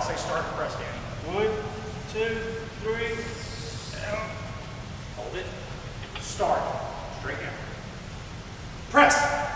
say start and press, Danny. 1, 2, 3, down. Hold it. Start. Straight down. Press.